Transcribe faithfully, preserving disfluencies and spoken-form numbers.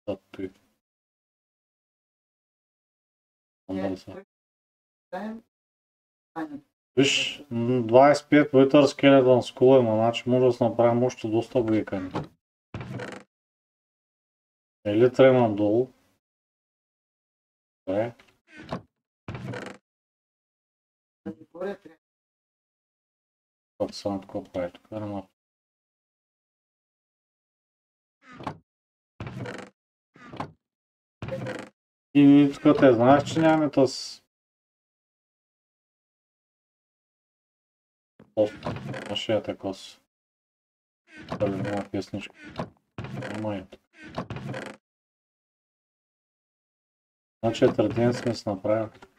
Той. Виж, двайсет и пет Wither Skeleton Skull има, значи може да се направим още доста векани. Или тремам долу. Добре. Път само така прави, тук нема. И тук те знаеш, че нямаме тъс... Пост, на шията кос. Дали няма песничка. Няма и тук. Значи е третен сме се направили.